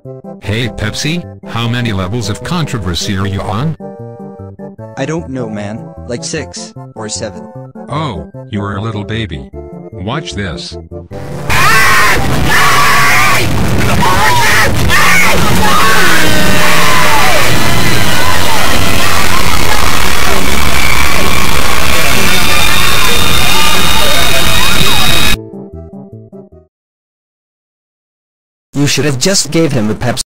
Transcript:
Hey Pepsi, how many levels of controversy are you on? I don't know, man. Like 6 or 7. Oh, you're a little baby. Watch this. You should have just gave him a Pepsi.